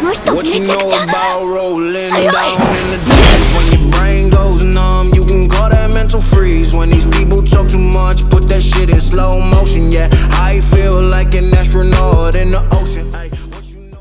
の人めちゃくちゃ強い。